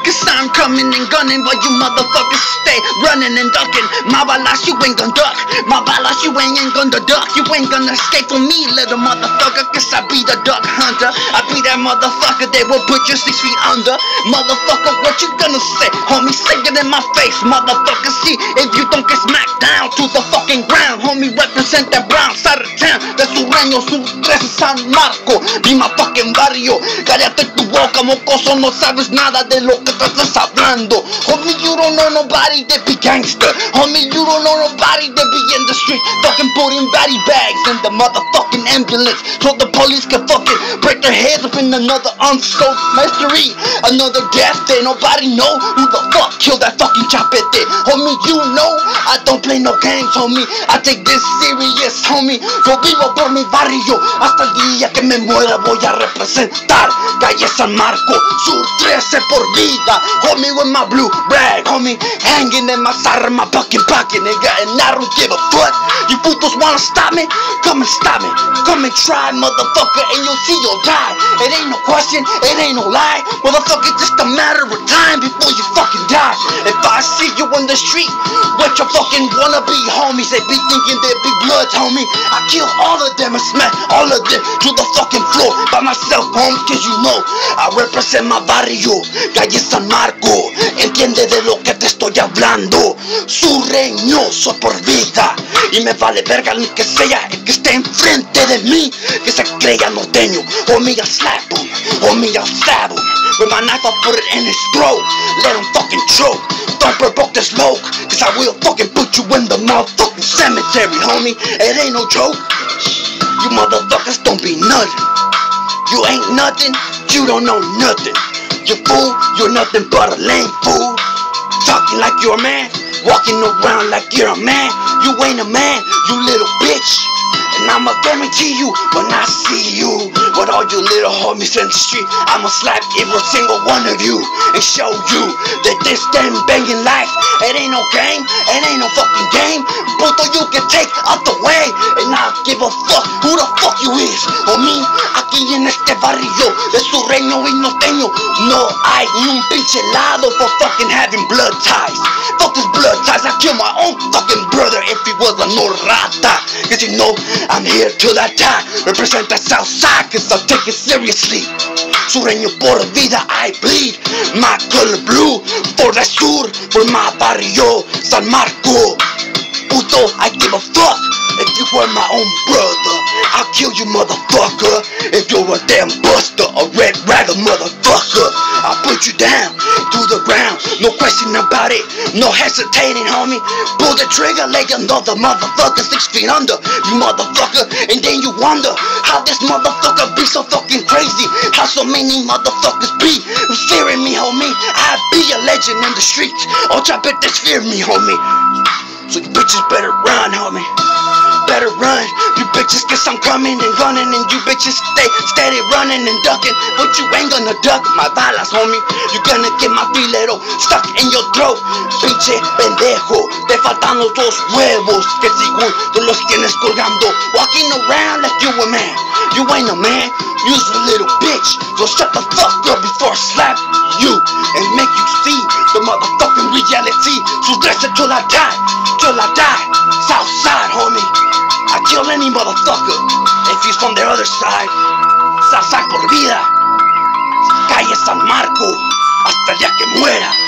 Cause I'm coming and gunning while you motherfuckers stay running and ducking. My balas you ain't gonna duck, my balas you ain't gonna duck. You ain't gonna escape from me, little motherfucker, cause I be the duck hunter. I be that motherfucker that will put you 6 feet under. Motherfucker, what you gonna say? Homie, say it in my face, motherfucker. See, if you don't get smacked down to the fucking ground, homie, represent that brown side of town. De Sureño, Sur 13, San Marco, be my fucking barrio. Cállate tu boca, mocoso, no sabes nada de lo que estás hablando. Homie, you don't know nobody that be gangster. Homie, you don't know nobody that be in the street fucking putting body bags in the motherfucking ambulance so the police can fucking break their heads up in another unsolved mystery, another death that nobody know who the fuck killed that fucking chapete. Homie, you know I don't play no games, homie. I take this serious, homie. Yo vivo por mi barrio hasta el día que me muera. Voy a representar calle San Marco, Sur 13 por vida, homie, with my blue rag, homie, hanging in my side of my fucking pocket, nigga, and I don't give a fuck. You putos wanna stop me? Come and stop me. Come and try, motherfucker, and you'll see you'll die. It ain't no question, it ain't no lie. Motherfucker, just a matter of time before you fucking die. If I see you on the street with your fucking wannabe homies, they be thinking they be bloods, homie. I kill all of them and smack all of them to the fucking floor by myself, homie, cause you know I represent my barrio, calle San Marco. Entiende de lo que te estoy hablando. Sureño soy por vida y me vale verga ni que sea el que esté enfrente de mí, que se crea norteño. Homie, I'll slap him, homie, I'll stab him. With my knife I'll put it in his throat, let him fucking choke. Don't provoke the smoke, cause I will fucking put you in the motherfucking cemetery, homie. It ain't no joke. You motherfuckers don't be nothing. You ain't nothing, you don't know nothing. You fool, you're nothing but a lame fool. Talking like you're a man, walking around like you're a man. You ain't a man, you little bitch. And I'ma guarantee you, when I see you with all you little homies in the street, I'ma slap every single one of you and show you that this damn banging life, it ain't no game, it ain't no fucking game. Puto, you can take out the way, and I don't give a fuck who the fuck you is. O mí, aquí en este barrio de Sureño y norteño, no hay ni un pinche lado for fucking having blood ties. Fuck this blood ties, I kill my own fucking brother if he was a no rata. Cause you know, I'm here till I die. Represent that south side, cause I'll take it seriously. Sureño por vida, I bleed. My color blue, for the sur, for my barrio, San Marco. Puto, I give a fuck if you were my own brother. I'll kill you, motherfucker, if you're a damn buster, a red ragger motherfucker. I'll put you down to the ground, no question about it, no hesitating, homie. Pull the trigger, lay another motherfucker 6 feet under, you motherfucker. And then you wonder how this motherfucker be so fucking crazy, how so many motherfuckers be fearing me, homie. I be a legend in the streets, all chapetes fear me, homie. So you bitches better run, homie. Better run, you bitches, cause I'm coming and running, and you bitches stay steady running and ducking, but you ain't gonna duck my balas, homie. You're gonna get my filero stuck in your throat. Pinche pendejo, te faltan los dos huevos que según tú los tienes colgando. Walking around like you a man, you ain't a man, you's a little bitch. So shut the fuck up before I slap you and make you see the motherfucking reality. So dress it till I die, south side, homie. I kill any motherfucker if he's from the other side. Southside por vida, calle San Marco, hasta el día que muera.